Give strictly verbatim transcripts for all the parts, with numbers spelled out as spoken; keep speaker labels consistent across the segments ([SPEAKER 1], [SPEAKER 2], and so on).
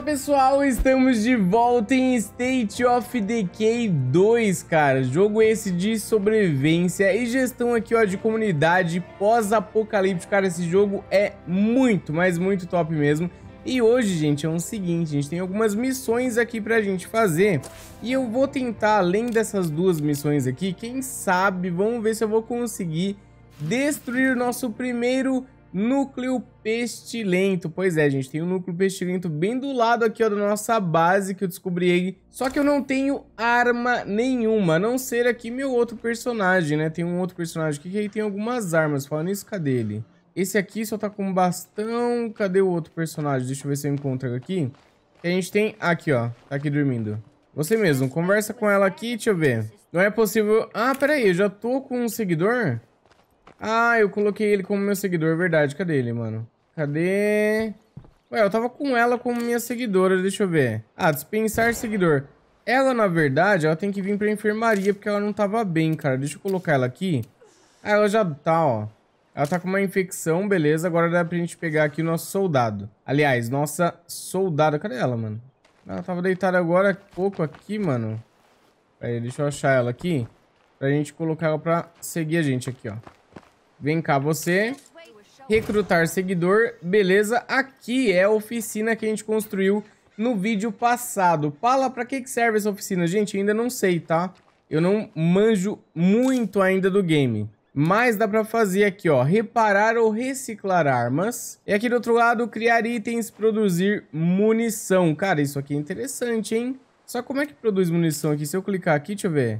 [SPEAKER 1] pessoal, estamos de volta em State of Decay dois, cara. Jogo esse de sobrevivência e gestão aqui, ó, de comunidade pós-apocalíptico. Cara, esse jogo é muito, mas muito top mesmo. E hoje, gente, é o seguinte, a gente tem algumas missões aqui pra gente fazer. E eu vou tentar, além dessas duas missões aqui, quem sabe, vamos ver se eu vou conseguir destruir o nosso primeiro núcleo pestilento. Pois é, gente, tem um núcleo pestilento bem do lado aqui, ó, da nossa base que eu descobri aí. Só que eu não tenho arma nenhuma, a não ser aqui meu outro personagem, né? Tem um outro personagem aqui que aí tem algumas armas. Falando isso, cadê ele? Esse aqui só tá com bastão. Cadê o outro personagem? Deixa eu ver se eu encontro aqui. A gente tem aqui, ó. Tá aqui dormindo. Você mesmo, conversa com ela aqui, deixa eu ver. Não é possível... Ah, peraí, eu já tô com um seguidor? Ah, eu coloquei ele como meu seguidor, verdade. Cadê ele, mano? Cadê? Ué, eu tava com ela como minha seguidora, deixa eu ver. Ah, dispensar seguidor. Ela, na verdade, ela tem que vir pra enfermaria porque ela não tava bem, cara. Deixa eu colocar ela aqui. Ah, ela já tá, ó. Ela tá com uma infecção, beleza. Agora dá pra gente pegar aqui o nosso soldado. Aliás, nossa soldada. Cadê ela, mano? Ela tava deitada agora há pouco aqui, mano. Peraí, deixa eu achar ela aqui. Pra gente colocar ela pra seguir a gente aqui, ó. Vem cá, você. Recrutar seguidor. Beleza. Aqui é a oficina que a gente construiu no vídeo passado. Fala pra que que serve essa oficina. Gente, ainda não sei, tá? Eu não manjo muito ainda do game. Mas dá pra fazer aqui, ó. Reparar ou reciclar armas. E aqui do outro lado, criar itens, produzir munição. Cara, isso aqui é interessante, hein? Só como é que produz munição aqui? Se eu clicar aqui, deixa eu ver.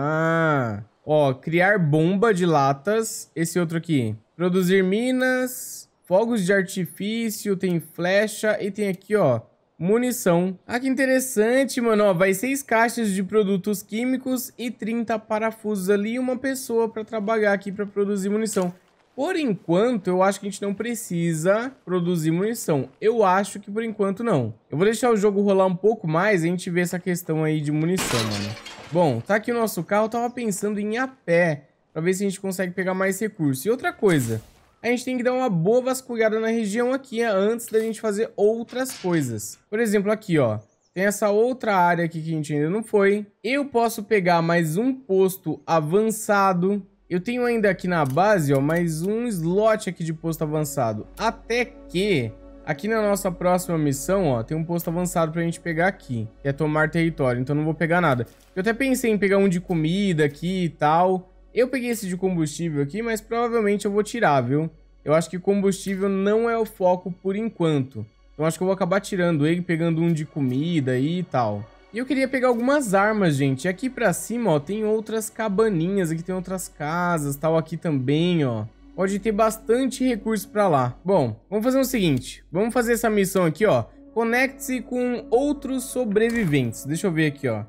[SPEAKER 1] Ah... Ó, criar bomba de latas. Esse outro aqui. Produzir minas. Fogos de artifício. Tem flecha. E tem aqui, ó, munição. Ah, que interessante, mano. Ó, vai seis caixas de produtos químicos e trinta parafusos ali. E uma pessoa pra trabalhar aqui pra produzir munição. Por enquanto, eu acho que a gente não precisa produzir munição. Eu acho que por enquanto não. Eu vou deixar o jogo rolar um pouco mais e a gente vê essa questão aí de munição, mano. Bom, tá aqui o nosso carro. Eu tava pensando em ir a pé pra ver se a gente consegue pegar mais recursos. E outra coisa, a gente tem que dar uma boa vasculhada na região aqui antes da gente fazer outras coisas. Por exemplo, aqui, ó. Tem essa outra área aqui que a gente ainda não foi. Eu posso pegar mais um posto avançado. Eu tenho ainda aqui na base, ó, mais um slot aqui de posto avançado. Até que... Aqui na nossa próxima missão, ó, tem um posto avançado pra gente pegar aqui, que é tomar território, então não vou pegar nada. Eu até pensei em pegar um de comida aqui e tal. Eu peguei esse de combustível aqui, mas provavelmente eu vou tirar, viu? Eu acho que combustível não é o foco por enquanto. Então acho que eu vou acabar tirando ele, pegando um de comida aí e tal. E eu queria pegar algumas armas, gente. E aqui pra cima, ó, tem outras cabaninhas, aqui tem outras casas, tal, aqui também, ó. Pode ter bastante recurso pra lá. Bom, vamos fazer o seguinte. Vamos fazer essa missão aqui, ó. Conecte-se com outros sobreviventes. Deixa eu ver aqui, ó.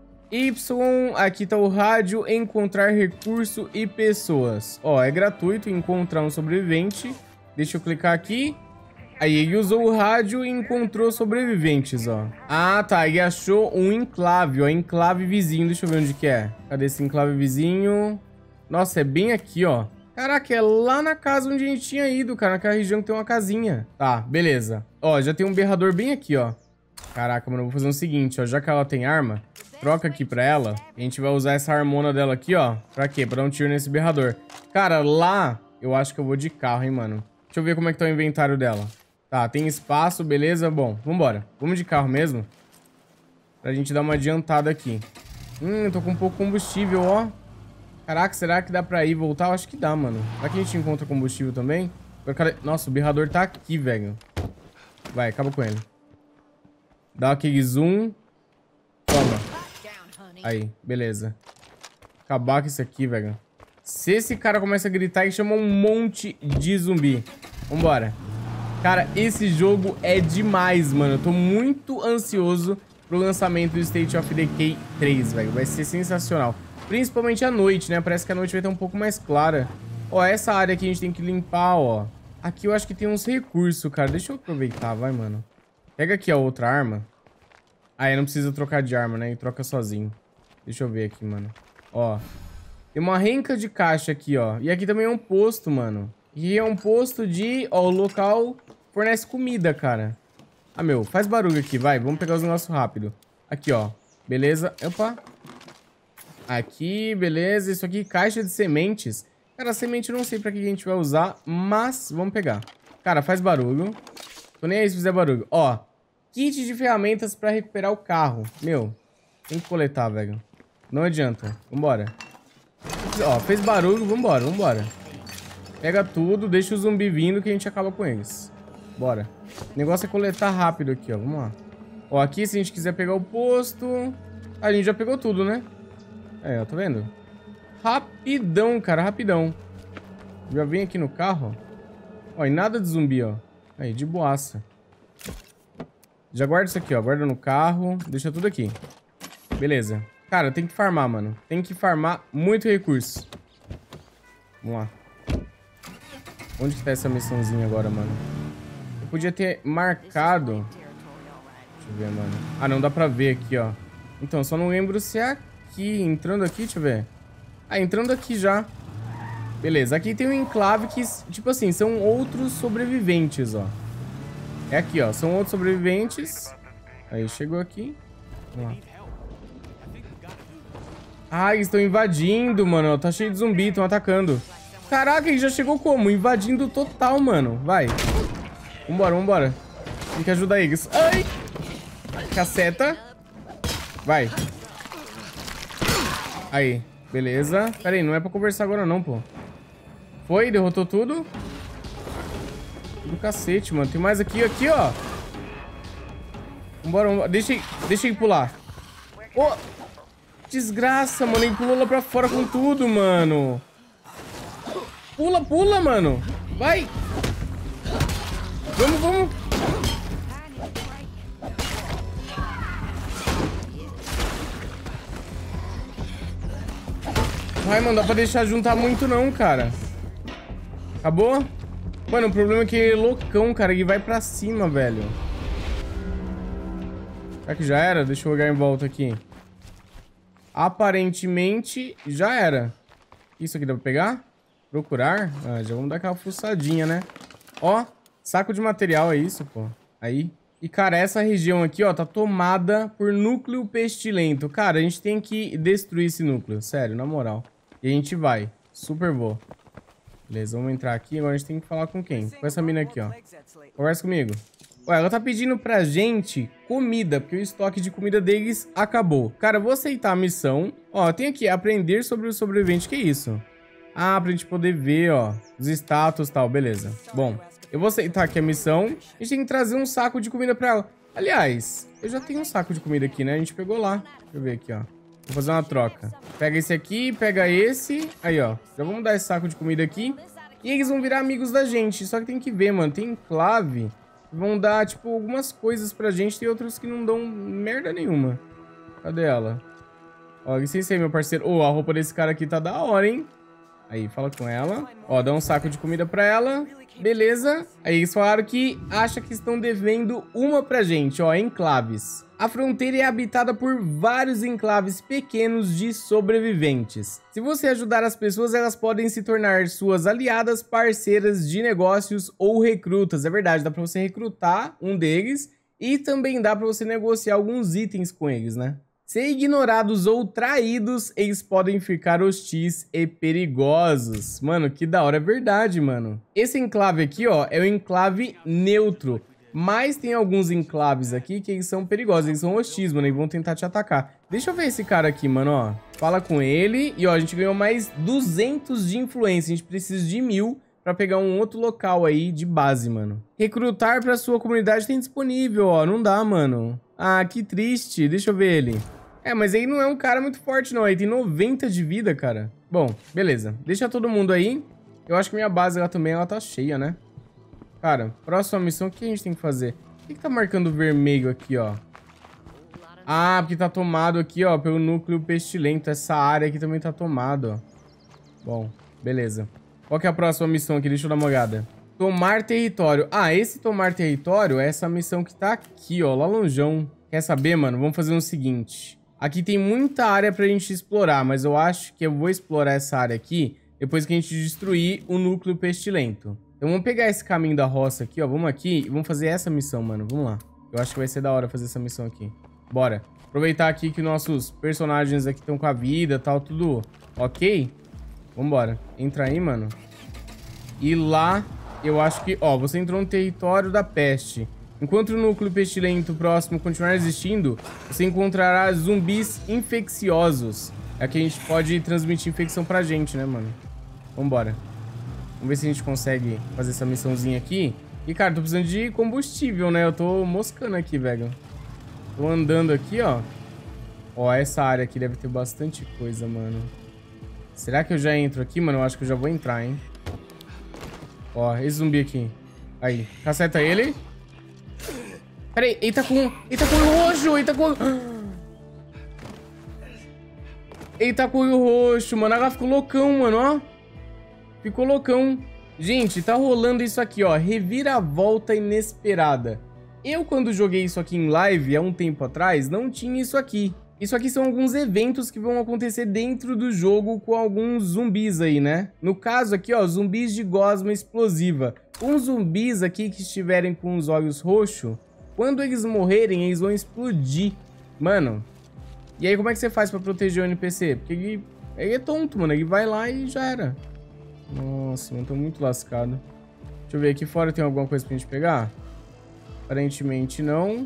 [SPEAKER 1] Y, aqui tá o rádio, encontrar recurso e pessoas. Ó, é gratuito encontrar um sobrevivente. Deixa eu clicar aqui. Aí ele usou o rádio e encontrou sobreviventes, ó. Ah, tá. Ele achou um enclave, ó. Enclave vizinho. Deixa eu ver onde que é. Cadê esse enclave vizinho? Nossa, é bem aqui, ó. Caraca, é lá na casa onde a gente tinha ido, cara. Naquela região que tem uma casinha. Tá, beleza. Ó, já tem um berrador bem aqui, ó. Caraca, mano, eu vou fazer o seguinte, ó. Já que ela tem arma, troca aqui pra ela. A gente vai usar essa armona dela aqui, ó. Pra quê? Pra dar um tiro nesse berrador. Cara, lá eu acho que eu vou de carro, hein, mano. Deixa eu ver como é que tá o inventário dela. Tá, tem espaço, beleza? Bom, vambora. Vamos de carro mesmo. Pra gente dar uma adiantada aqui. Hum, tô com um pouco de combustível, ó. Caraca, será que dá pra ir e voltar? Eu acho que dá, mano. Será que a gente encontra combustível também? Nossa, o berrador tá aqui, velho. Vai, acaba com ele. Dá aquele zoom. Toma. Aí, beleza. Acabar com isso aqui, velho. Se esse cara começa a gritar, ele chama um monte de zumbi. Vambora. Cara, esse jogo é demais, mano. Eu tô muito ansioso pro lançamento do State of Decay três, velho. Vai ser sensacional. Principalmente à noite, né? Parece que a noite vai estar um pouco mais clara. Ó, essa área aqui a gente tem que limpar, ó. Aqui eu acho que tem uns recursos, cara. Deixa eu aproveitar, vai, mano. Pega aqui a outra arma. Ah, eu não precisa trocar de arma, né? E troca sozinho. Deixa eu ver aqui, mano. Ó. Tem uma renca de caixa aqui, ó. E aqui também é um posto, mano. E é um posto de... Ó, o local fornece comida, cara. Ah, meu, faz barulho aqui, vai. Vamos pegar os negócios rápido. Aqui, ó. Beleza. Opa. Aqui, beleza. Isso aqui, caixa de sementes. Cara, a semente eu não sei pra que a gente vai usar, mas vamos pegar. Cara, faz barulho. Tô nem aí se fizer barulho. Ó, kit de ferramentas pra recuperar o carro. Meu, tem que coletar, velho. Não adianta. Vambora. Ó, fez barulho, vambora, vambora. Pega tudo, deixa o zumbi vindo que a gente acaba com eles. Bora. O negócio é coletar rápido aqui, ó. Vamos lá. Ó, aqui se a gente quiser pegar o posto... Ah, a gente já pegou tudo, né? Aí, ó, tá vendo? Rapidão, cara, rapidão. Já vem aqui no carro, ó. Ó, e nada de zumbi, ó. Aí, de boaça. Já guarda isso aqui, ó. Guarda no carro. Deixa tudo aqui. Beleza. Cara, tem que farmar, mano. Tem que farmar muito recurso. Vamos lá. Onde que tá essa missãozinha agora, mano? Eu podia ter marcado... Deixa eu ver, mano. Ah, não dá pra ver aqui, ó. Então, só não lembro se é aqui. Entrando aqui, deixa eu ver. Ah, entrando aqui já. Beleza, aqui tem um enclave que, tipo assim, são outros sobreviventes, ó. É aqui, ó. São outros sobreviventes. Aí, chegou aqui. Vamos lá. Ah, eles estão invadindo, mano. Tá cheio de zumbi, estão atacando. Caraca, ele já chegou como? Invadindo total, mano. Vai. Vambora, vambora. Tem que ajudar eles. Ai! Caceta. Vai. Aí, beleza. Pera aí, não é pra conversar agora não, pô. Foi, derrotou tudo. Do cacete, mano. Tem mais aqui, aqui, ó. Vambora, vambora. Deixa, deixa ele pular. Ô! Oh, desgraça, mano. Ele pulou lá pra fora com tudo, mano. Pula, pula, mano. Vai. Vamos, vamos. Vai, mano. Dá pra deixar juntar muito não, cara. Acabou? Mano, o problema é que ele é loucão, cara. Ele vai pra cima, velho. Será que já era? Deixa eu olhar em volta aqui. Aparentemente, já era. Isso aqui dá pra pegar? Procurar? Ah, já vamos dar aquela fuçadinha, né? Ó, saco de material é isso, pô. Aí. E, cara, essa região aqui, ó, tá tomada por núcleo pestilento. Cara, a gente tem que destruir esse núcleo. Sério, na moral. E a gente vai. Super vou. Beleza, vamos entrar aqui. Agora a gente tem que falar com quem? Com essa mina aqui, ó. Conversa comigo. Ué, ela tá pedindo pra gente comida, porque o estoque de comida deles acabou. Cara, eu vou aceitar a missão. Ó, tem aqui, aprender sobre o sobrevivente. Que isso? Ah, pra gente poder ver, ó, os status e tal, beleza. Bom, eu vou aceitar aqui a missão. A gente tem que trazer um saco de comida pra ela. Aliás, eu já tenho um saco de comida aqui, né? A gente pegou lá. Deixa eu ver aqui, ó. Vou fazer uma troca. Pega esse aqui, pega esse. Aí, ó. Já vamos dar esse saco de comida aqui. E eles vão virar amigos da gente. Só que tem que ver, mano. Tem enclave. Vão dar, tipo, algumas coisas pra gente. Tem outros que não dão merda nenhuma. Cadê ela? Ó, licença aí, meu parceiro. Ô, oh, a roupa desse cara aqui tá da hora, hein? Aí, fala com ela. Ó, dá um saco de comida pra ela. Beleza. Aí eles falaram que acha que estão devendo uma pra gente, ó, enclaves. A fronteira é habitada por vários enclaves pequenos de sobreviventes. Se você ajudar as pessoas, elas podem se tornar suas aliadas, parceiras de negócios ou recrutas. É verdade, dá pra você recrutar um deles e também dá pra você negociar alguns itens com eles, né? Se ignorados ou traídos, eles podem ficar hostis e perigosos. Mano, que da hora, é verdade, mano. Esse enclave aqui, ó, é o enclave neutro. Mas tem alguns enclaves aqui que eles são perigosos, eles são hostis, mano, e vão tentar te atacar. Deixa eu ver esse cara aqui, mano, ó. Fala com ele e, ó, a gente ganhou mais duzentos de influência. A gente precisa de mil pra pegar um outro local aí de base, mano. Recrutar pra sua comunidade tem disponível, ó. Não dá, mano. Ah, que triste. Deixa eu ver ele. É, mas aí não é um cara muito forte, não. Ele tem noventa de vida, cara. Bom, beleza. Deixa todo mundo aí. Eu acho que minha base lá também, ela tá cheia, né? Cara, próxima missão, o que a gente tem que fazer? O que que tá marcando vermelho aqui, ó? Ah, porque tá tomado aqui, ó, pelo núcleo pestilento. Essa área aqui também tá tomada, ó. Bom, beleza. Qual que é a próxima missão aqui? Deixa eu dar uma olhada. Tomar território. Ah, esse tomar território é essa missão que tá aqui, ó, lá longeão. Quer saber, mano? Vamos fazer o seguinte. Aqui tem muita área pra gente explorar, mas eu acho que eu vou explorar essa área aqui depois que a gente destruir o núcleo pestilento. Então vamos pegar esse caminho da roça aqui, ó. Vamos aqui e vamos fazer essa missão, mano. Vamos lá. Eu acho que vai ser da hora fazer essa missão aqui. Bora. Aproveitar aqui que nossos personagens aqui estão com a vida e tal, tudo ok. Vambora. Entra aí, mano. E lá, eu acho que... Ó, você entrou no território da peste. Enquanto o núcleo pestilento próximo continuar existindo, você encontrará zumbis infecciosos. Aqui a gente pode transmitir infecção pra gente, né, mano? Vambora. Vamos ver se a gente consegue fazer essa missãozinha aqui. E, cara, tô precisando de combustível, né? Eu tô moscando aqui, velho. Tô andando aqui, ó. Ó, essa área aqui deve ter bastante coisa, mano. Será que eu já entro aqui, mano? Eu acho que eu já vou entrar, hein? Ó, esse zumbi aqui. Aí, caceta ele. Pera aí, ele tá com... Ele tá com o roxo, ele tá com... Ele tá com o roxo, mano. Agora ficou loucão, mano, ó. Ficou loucão. Gente, tá rolando isso aqui, ó. Reviravolta inesperada. Eu, quando joguei isso aqui em live, há um tempo atrás, não tinha isso aqui. Isso aqui são alguns eventos que vão acontecer dentro do jogo com alguns zumbis aí, né? No caso aqui, ó, zumbis de gosma explosiva. Uns zumbis aqui que estiverem com os olhos roxos, quando eles morrerem, eles vão explodir. Mano, e aí como é que você faz pra proteger o N P C? Porque ele, ele é tonto, mano. Ele vai lá e já era. Nossa, mano, tô muito lascado. Deixa eu ver, aqui fora tem alguma coisa pra gente pegar? Aparentemente não.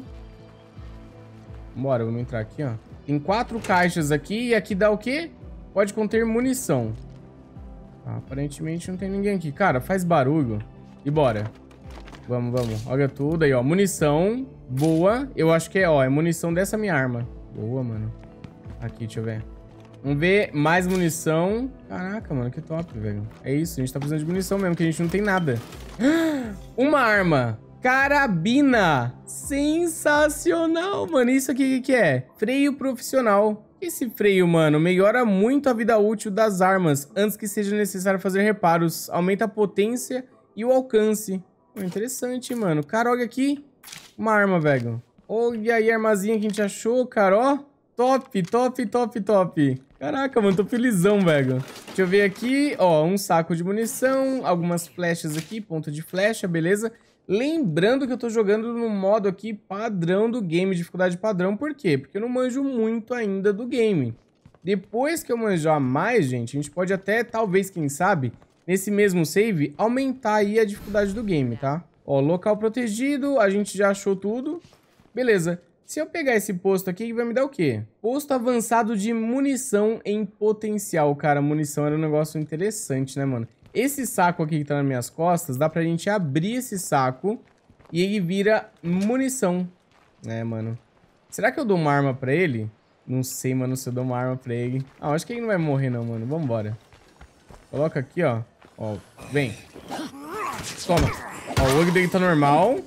[SPEAKER 1] Bora, vamos entrar aqui, ó. Tem quatro caixas aqui e aqui dá o quê? Pode conter munição. Ah, aparentemente não tem ninguém aqui. Cara, faz barulho. E bora. Vamos, vamos. Olha tudo aí, ó. Munição. Boa. Eu acho que é, ó, é munição dessa minha arma. Boa, mano. Aqui, deixa eu ver. Vamos ver mais munição. Caraca, mano, que top, velho. É isso, a gente tá precisando de munição mesmo, que a gente não tem nada. Uma arma. Carabina. Sensacional, mano. Isso aqui, o que, que é? Freio profissional. Esse freio, mano, melhora muito a vida útil das armas antes que seja necessário fazer reparos. Aumenta a potência e o alcance. Pô, interessante, mano. Cara, olha aqui. Uma arma, velho. Olha aí a armazinha que a gente achou, cara, ó. Top, top, top, top. Caraca, mano, tô felizão, velho. Deixa eu ver aqui, ó, um saco de munição, algumas flechas aqui, ponto de flecha, beleza? Lembrando que eu tô jogando no modo aqui padrão do game, dificuldade padrão. Por quê? Porque eu não manjo muito ainda do game. Depois que eu manjar mais, gente, a gente pode até, talvez, quem sabe, nesse mesmo save, aumentar aí a dificuldade do game, tá? Ó, local protegido, a gente já achou tudo. Beleza. Se eu pegar esse posto aqui, vai me dar o quê? Posto avançado de munição em potencial. Cara, munição era um negócio interessante, né, mano? Esse saco aqui que tá nas minhas costas, dá pra gente abrir esse saco e ele vira munição. É, mano. Será que eu dou uma arma pra ele? Não sei, mano, se eu dou uma arma pra ele. Ah, acho que ele não vai morrer não, mano. Vambora. Coloca aqui, ó. Ó, vem. Toma. Ó, o olho dele tá normal.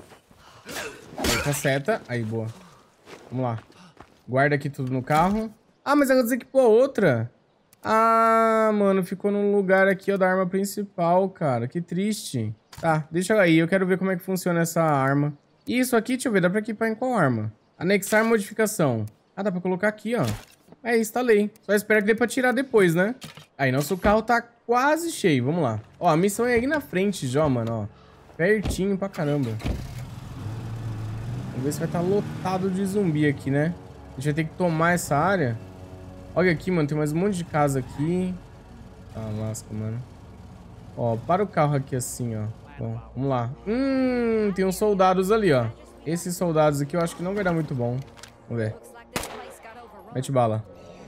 [SPEAKER 1] Aí, caceta. Aí, boa. Vamos lá. Guarda aqui tudo no carro. Ah, mas agora desequipou a outra. Ah, mano, ficou no lugar aqui, ó, da arma principal, cara. Que triste. Tá, deixa aí. Eu quero ver como é que funciona essa arma. Isso aqui, deixa eu ver, dá pra equipar em qual arma? Anexar modificação. Ah, dá pra colocar aqui, ó. É, instalei. Só espero que dê pra tirar depois, né? Aí, nosso carro tá quase cheio. Vamos lá. Ó, a missão é aí na frente já, mano, ó. Pertinho pra caramba. Vamos ver se vai estar lotado de zumbi aqui, né? A gente vai ter que tomar essa área. Olha aqui, mano, tem mais um monte de casa aqui. Tá, lasca, mano. Ó, para o carro aqui assim, ó. Bom, vamos lá. Hum, tem uns soldados ali, ó. Esses soldados aqui eu acho que não vai dar muito bom. Vamos ver. Mete bala.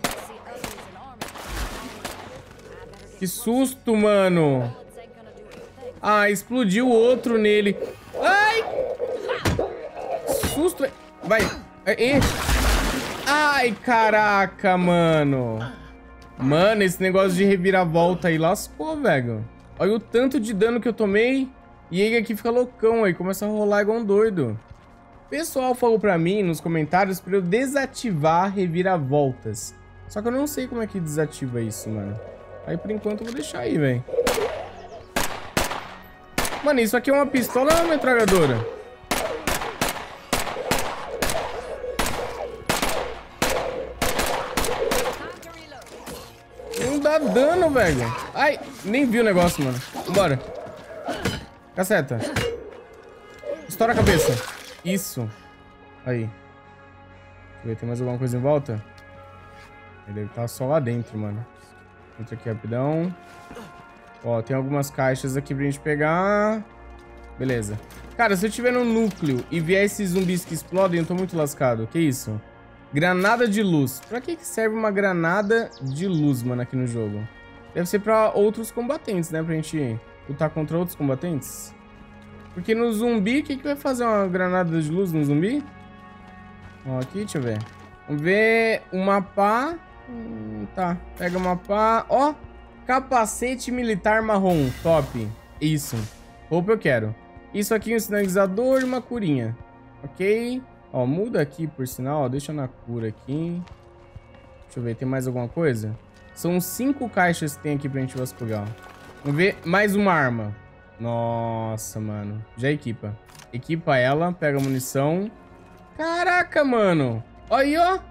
[SPEAKER 1] Que susto, mano. Ah, explodiu o outro nele. Ai! Susto. Vai. É, é. Ai, caraca, mano. Mano, esse negócio de reviravolta aí lascou, velho. Olha o tanto de dano que eu tomei. E ele aqui fica loucão aí, começa a rolar igual um doido. O pessoal falou pra mim nos comentários pra eu desativar reviravoltas. Só que eu não sei como é que desativa isso, mano. Aí por enquanto eu vou deixar aí, velho. Mano, isso aqui é uma pistola ou uma metralhadora? Não dá dano, velho. Ai, nem vi o negócio, mano. Vambora. Caceta. Estoura a cabeça. Isso. Aí. Deixa eu ver, tem mais alguma coisa em volta? Ele deve estar só lá dentro, mano. Entra aqui rapidão. Ó, tem algumas caixas aqui pra gente pegar. Beleza. Cara, se eu tiver no núcleo e vier esses zumbis que explodem, eu tô muito lascado. Que isso? Granada de luz. Pra que que serve uma granada de luz, mano, aqui no jogo? Deve ser pra outros combatentes, né? Pra gente lutar contra outros combatentes. Porque no zumbi, o que que vai fazer uma granada de luz no zumbi? Ó, aqui, deixa eu ver. Vamos ver uma pá. Hum, tá, pega uma pá. Ó, capacete militar marrom. Top. Isso. Roupa eu quero. Isso aqui é um sinalizador e uma curinha. Ok. Ó, muda aqui, por sinal. Ó, deixa na cura aqui. Deixa eu ver, tem mais alguma coisa? São cinco caixas que tem aqui pra gente vasculhar. Vamos ver, mais uma arma. Nossa, mano. Já equipa. Equipa ela, pega a munição. Caraca, mano. Olha aí, ó.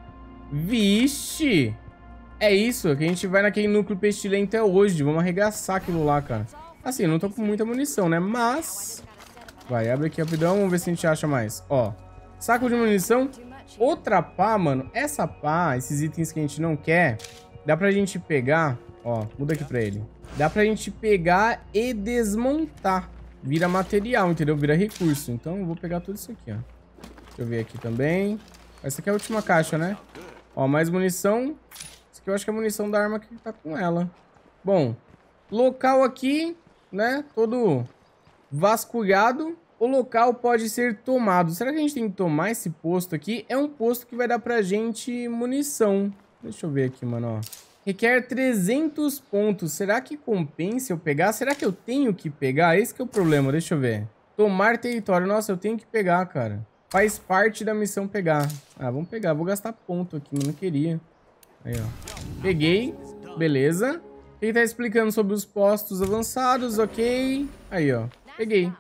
[SPEAKER 1] Vixe. É isso, que a gente vai naquele núcleo pestilento até hoje. Vamos arregaçar aquilo lá, cara. Assim, eu não tô com muita munição, né? Mas... vai, abre aqui rapidão. Vamos ver se a gente acha mais. Ó, saco de munição. Outra pá, mano. Essa pá, esses itens que a gente não quer, dá pra gente pegar... ó, muda aqui pra ele. Dá pra gente pegar e desmontar. Vira material, entendeu? Vira recurso. Então eu vou pegar tudo isso aqui, ó. Deixa eu ver aqui também. Essa aqui é a última caixa, né? Ó, mais munição. Essa aqui eu acho que é a munição da arma que tá com ela. Bom, local aqui, né? Todo vasculhado. O local pode ser tomado. Será que a gente tem que tomar esse posto aqui? É um posto que vai dar pra gente munição. Deixa eu ver aqui, mano, ó. Requer trezentos pontos. Será que compensa eu pegar? Será que eu tenho que pegar? Esse que é o problema. Deixa eu ver. Tomar território. Nossa, eu tenho que pegar, cara. Faz parte da missão pegar. Ah, vamos pegar. Vou gastar ponto aqui, mas não queria. Aí, ó. Peguei. Beleza. Ele tá explicando sobre os postos avançados. Ok. Aí, ó. Peguei.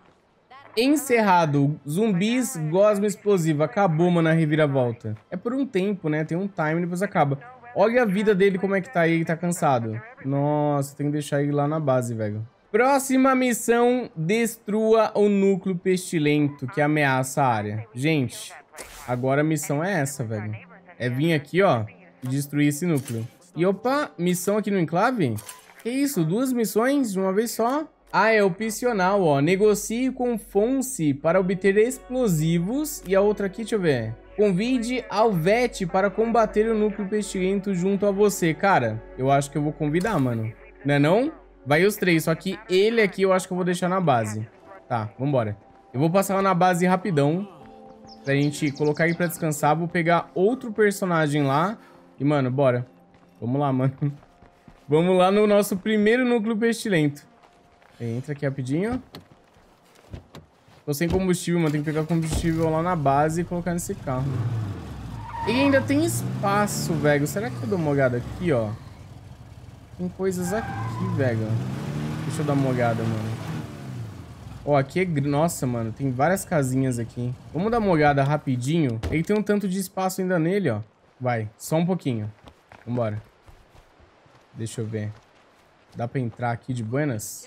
[SPEAKER 1] Encerrado. Zumbis, gosma explosiva. Acabou, mano, a reviravolta. É por um tempo, né? Tem um time, depois acaba. Olha a vida dele, como é que tá aí. Ele tá cansado. Nossa, tem que deixar ele lá na base, velho. Próxima missão, destrua o núcleo pestilento que ameaça a área. Gente, agora a missão é essa, velho. É vir aqui, ó, e destruir esse núcleo. E opa, missão aqui no enclave? Que isso, duas missões de uma vez só? Ah, é opcional, ó. Negocie com Fonse para obter explosivos. E a outra aqui, deixa eu ver. Convide Alvete para combater o núcleo pestilento junto a você. Cara, eu acho que eu vou convidar, mano. Não é não? Vai os três, só que ele aqui eu acho que eu vou deixar na base. Tá, vambora. Eu vou passar na base rapidão, pra gente colocar ele pra descansar. Vou pegar outro personagem lá. E, mano, bora. Vamos lá, mano. Vamos lá no nosso primeiro núcleo pestilento. Entra aqui rapidinho. Tô sem combustível, mano. Tem que pegar combustível lá na base e colocar nesse carro. E ainda tem espaço, velho. Será que eu dou uma olhada aqui, ó? Tem coisas aqui, velho. Deixa eu dar uma olhada, mano. Ó, aqui é... nossa, mano. Tem várias casinhas aqui. Vamos dar uma olhada rapidinho. Ele tem um tanto de espaço ainda nele, ó. Vai. Só um pouquinho. Vambora. Deixa eu ver. Dá pra entrar aqui de buenas?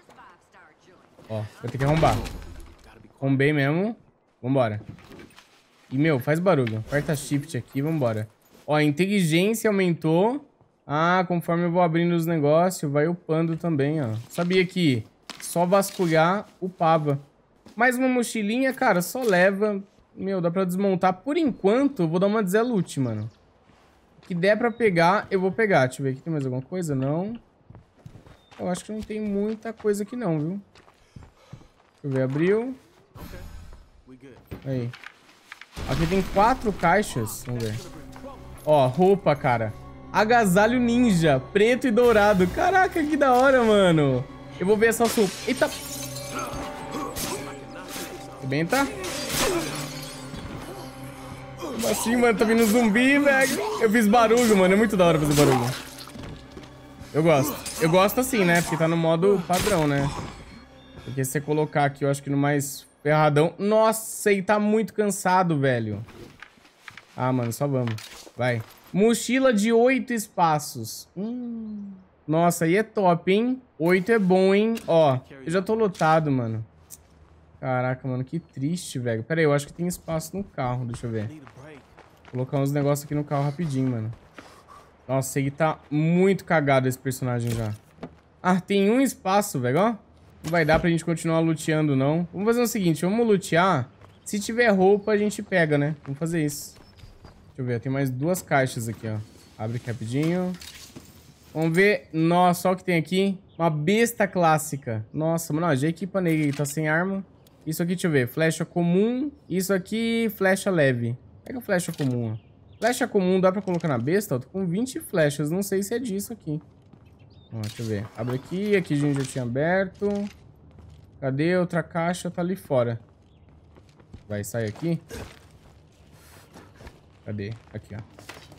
[SPEAKER 1] Ó, vai ter que arrombar. Arrombei mesmo. Vambora. E, meu, faz barulho. Aperta shift aqui, vambora. Ó, a inteligência aumentou. Ah, conforme eu vou abrindo os negócios, vai upando também, ó. Sabia que só vasculhar upava. Mais uma mochilinha, cara, só leva. Meu, dá pra desmontar. Por enquanto, eu vou dar uma desalute, mano. O que der pra pegar, eu vou pegar. Deixa eu ver aqui, tem mais alguma coisa? Não. Eu acho que não tem muita coisa aqui não, viu? Deixa eu ver, abriu. Aí. Aqui tem quatro caixas. Vamos ver. Ó, roupa, cara. Agasalho ninja, preto e dourado. Caraca, que da hora, mano. Eu vou ver essa roupa. Eita. Arrebenta. Como assim, mano? Tá vindo zumbi, velho. Eu fiz barulho, mano. É muito da hora fazer barulho. Eu gosto. Eu gosto assim, né? Porque tá no modo padrão, né? Porque se você colocar aqui, eu acho que no mais ferradão... Nossa, ele tá muito cansado, velho. Ah, mano, só vamos. Vai. Mochila de oito espaços. Hum. Nossa, aí é top, hein? Oito é bom, hein? Ó, eu já tô lotado, mano. Caraca, mano, que triste, velho. Pera aí, eu acho que tem espaço no carro. Deixa eu ver. Vou colocar uns negócios aqui no carro rapidinho, mano. Nossa, ele tá muito cagado esse personagem já. Ah, tem um espaço, velho, ó. Não vai dar pra gente continuar luteando, não. Vamos fazer o seguinte, vamos lutear. Se tiver roupa, a gente pega, né? Vamos fazer isso. Deixa eu ver, tem mais duas caixas aqui, ó. Abre aqui rapidinho. Vamos ver. Nossa, olha o que tem aqui. Uma besta clássica. Nossa, mano, ó, já equipa nele, tá sem arma. Isso aqui, deixa eu ver, flecha comum. Isso aqui, flecha leve. Pega a flecha comum, ó. Flecha comum dá pra colocar na besta? Eu tô com vinte flechas, não sei se é disso aqui. Ó, deixa eu ver. Abre aqui, aqui a gente já tinha aberto. Cadê? Outra caixa tá ali fora. Vai, sai aqui. Cadê? Aqui, ó.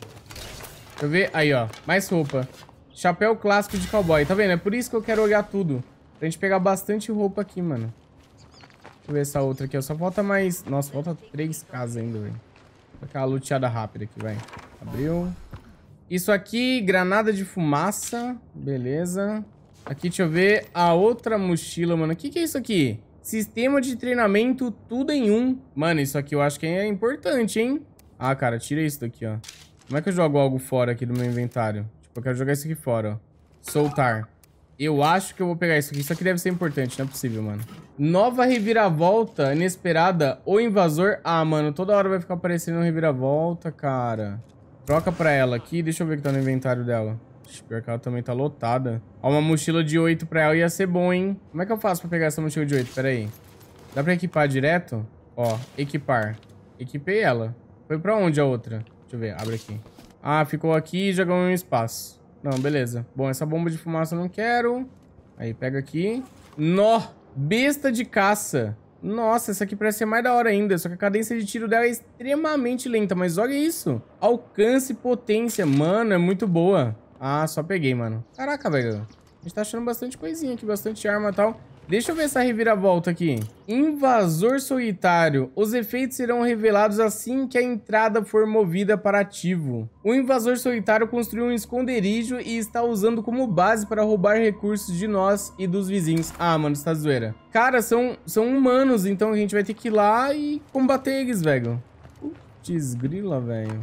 [SPEAKER 1] Deixa eu ver. Aí, ó. Mais roupa. Chapéu clássico de cowboy. Tá vendo? É por isso que eu quero olhar tudo. Pra gente pegar bastante roupa aqui, mano. Deixa eu ver essa outra aqui, ó. Só falta mais... Nossa, falta três casas ainda, velho. Aquela luteada rápida aqui, vai. Abriu. Isso aqui, granada de fumaça. Beleza. Aqui, deixa eu ver. A outra mochila, mano. O que que é isso aqui? Sistema de treinamento, tudo em um. Mano, isso aqui eu acho que é importante, hein? Ah, cara, tira isso daqui, ó. Como é que eu jogo algo fora aqui do meu inventário? Tipo, eu quero jogar isso aqui fora, ó. Soltar. Eu acho que eu vou pegar isso aqui. Isso aqui deve ser importante, não é possível, mano. Nova reviravolta inesperada. O invasor. Ah, mano, toda hora vai ficar aparecendo uma reviravolta, cara. Troca pra ela aqui. Deixa eu ver o que tá no inventário dela. Pior que ela também tá lotada. Ó, uma mochila de oito pra ela ia ser bom, hein? Como é que eu faço pra pegar essa mochila de oito? Pera aí. Dá pra equipar direto? Ó, equipar. Equipei ela. Foi pra onde a outra? Deixa eu ver, abre aqui. Ah, ficou aqui e já ganhou um espaço. Não, beleza. Bom, essa bomba de fumaça eu não quero. Aí, pega aqui. Nó! Besta de caça. Nossa, essa aqui parece ser mais da hora ainda. Só que a cadência de tiro dela é extremamente lenta. Mas olha isso. Alcance e potência. Mano, é muito boa. Ah, só peguei, mano. Caraca, velho. A gente tá achando bastante coisinha aqui. Bastante arma e tal. Deixa eu ver essa reviravolta aqui. Invasor solitário. Os efeitos serão revelados assim que a entrada for movida para ativo. O invasor solitário construiu um esconderijo e está usando como base para roubar recursos de nós e dos vizinhos. Ah, mano, você tá zoeira. Cara, são, são humanos, então a gente vai ter que ir lá e combater eles, velho. Putz, grila, velho.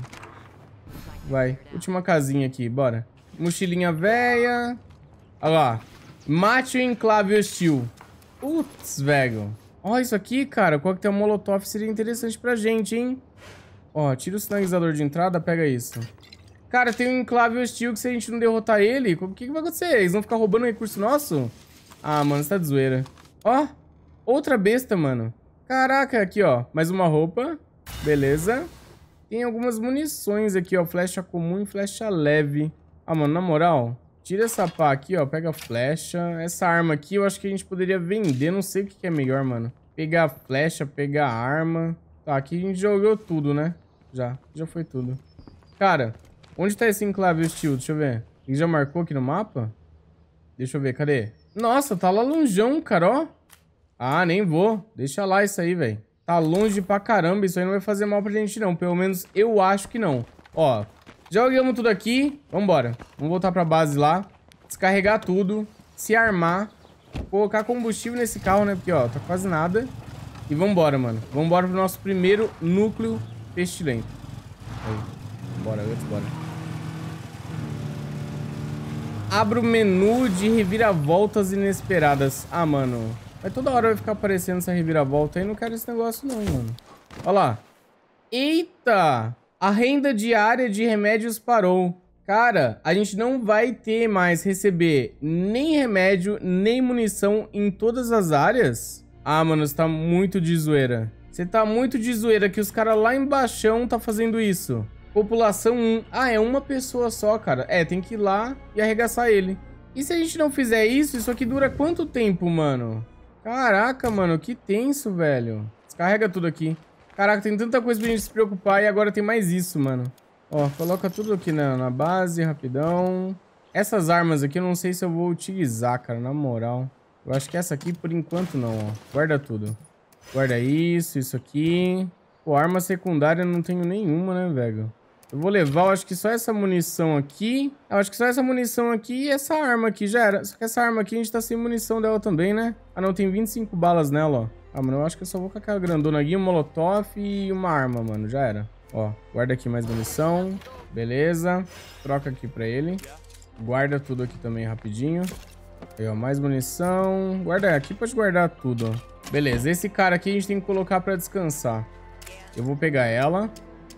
[SPEAKER 1] Vai, última casinha aqui, bora. Mochilinha velha. Olha lá. Mate o enclave hostil. Putz, velho. Ó, isso aqui, cara. Qual que tem um molotov seria interessante pra gente, hein? Ó, tira o sinalizador de entrada, pega isso. Cara, tem um enclave hostil que se a gente não derrotar ele, o que, que vai acontecer? Eles vão ficar roubando recurso nosso? Ah, mano, você tá de zoeira. Ó, outra besta, mano. Caraca, aqui, ó. Mais uma roupa. Beleza. Tem algumas munições aqui, ó. Flecha comum e flecha leve. Ah, mano, na moral... Tira essa pá aqui, ó. Pega a flecha. Essa arma aqui eu acho que a gente poderia vender. Não sei o que é melhor, mano. Pegar a flecha, pegar a arma. Tá, aqui a gente jogou tudo, né? Já. Já foi tudo. Cara, onde tá esse enclave hostil? Deixa eu ver. Ele já marcou aqui no mapa? Deixa eu ver, cadê? Nossa, tá lá longeão, cara, ó. Ah, nem vou. Deixa lá isso aí, velho. Tá longe pra caramba. Isso aí não vai fazer mal pra gente, não. Pelo menos eu acho que não. Ó. Já olhamos tudo aqui. Vambora. Vamos voltar pra base lá. Descarregar tudo. Se armar. Colocar combustível nesse carro, né? Porque, ó, tá quase nada. E vambora, mano. Vambora pro nosso primeiro núcleo pestilento. Aí. Bora, let's bora. Abra o menu de reviravoltas inesperadas. Ah, mano. Mas toda hora vai ficar aparecendo essa reviravolta aí. Não quero esse negócio, não, mano. Olha lá. Eita! A renda diária de remédios parou. Cara, a gente não vai ter mais receber nem remédio, nem munição em todas as áreas? Ah, mano, você tá muito de zoeira. Você tá muito de zoeira que os caras lá embaixo tá fazendo isso. População um. Ah, é uma pessoa só, cara. É, tem que ir lá e arregaçar ele. E se a gente não fizer isso, isso aqui dura quanto tempo, mano? Caraca, mano, que tenso, velho. Descarrega tudo aqui. Caraca, tem tanta coisa pra gente se preocupar e agora tem mais isso, mano. Ó, coloca tudo aqui na, na base, rapidão. Essas armas aqui eu não sei se eu vou utilizar, cara, na moral. Eu acho que essa aqui, por enquanto, não, ó. Guarda tudo. Guarda isso, isso aqui. Pô, arma secundária eu não tenho nenhuma, né, velho? Eu vou levar, eu acho que só essa munição aqui. Eu acho que só essa munição aqui e essa arma aqui já era. Só que essa arma aqui a gente tá sem munição dela também, né? Ah, não, tem vinte e cinco balas nela, ó. Ah, mano, eu acho que eu só vou com aquela grandona aqui, um molotov e uma arma, mano. Já era. Ó, guarda aqui mais munição. Beleza. Troca aqui pra ele. Guarda tudo aqui também rapidinho. Aí, ó, mais munição. Guarda aqui, pode guardar tudo, ó. Beleza, esse cara aqui a gente tem que colocar pra descansar. Eu vou pegar ela.